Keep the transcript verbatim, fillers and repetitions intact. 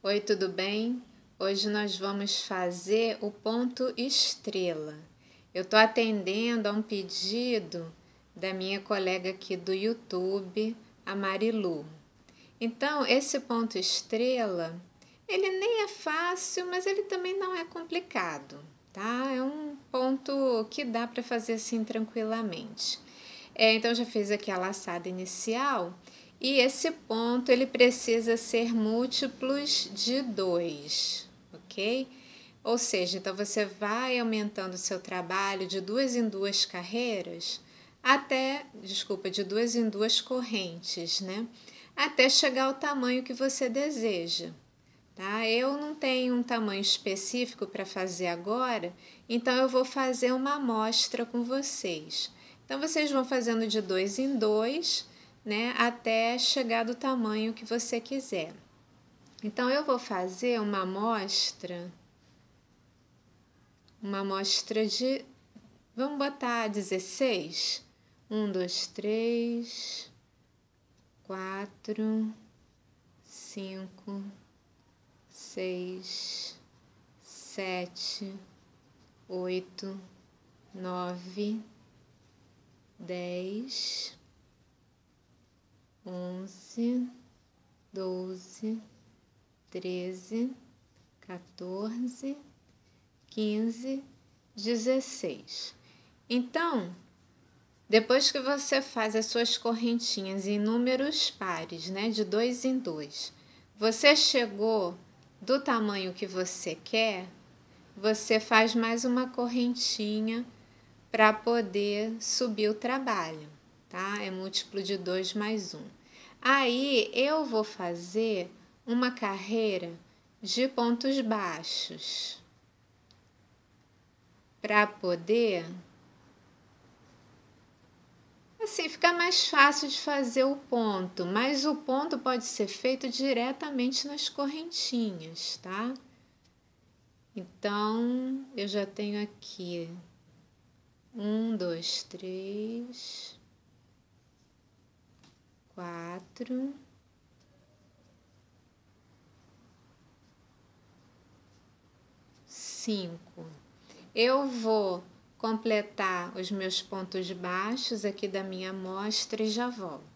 Oi, tudo bem? Hoje nós vamos fazer o ponto estrela. Eu estou atendendo a um pedido da minha colega aqui do YouTube, a Marilu. Então, esse ponto estrela, ele nem é fácil, mas ele também não é complicado, tá? É um ponto que dá para fazer assim tranquilamente. É, então, já fiz aqui a laçada inicial. E esse ponto ele precisa ser múltiplos de dois, ok? Ou seja, então você vai aumentando o seu trabalho de duas em duas carreiras até, desculpa, de duas em duas correntes, né? Até chegar ao tamanho que você deseja, tá? Eu não tenho um tamanho específico para fazer agora, então eu vou fazer uma amostra com vocês. Então vocês vão fazendo de dois em dois, né, até chegar do tamanho que você quiser. Então eu vou fazer uma amostra, uma amostra de, vamos botar dezesseis. Um, dois, três, quatro, cinco, seis, sete, oito, nove, dez, onze, doze, treze, quatorze, quinze, dezesseis. Então, depois que você faz as suas correntinhas em números pares, né, de dois em dois, você chegou do tamanho que você quer, você faz mais uma correntinha para poder subir o trabalho, tá? É múltiplo de dois mais um. Aí eu vou fazer uma carreira de pontos baixos para poder, assim, ficar mais fácil de fazer o ponto, mas o ponto pode ser feito diretamente nas correntinhas, tá? Então, eu já tenho aqui um, dois, três, quatro, cinco. Eu vou completar os meus pontos baixos aqui da minha amostra e já volto.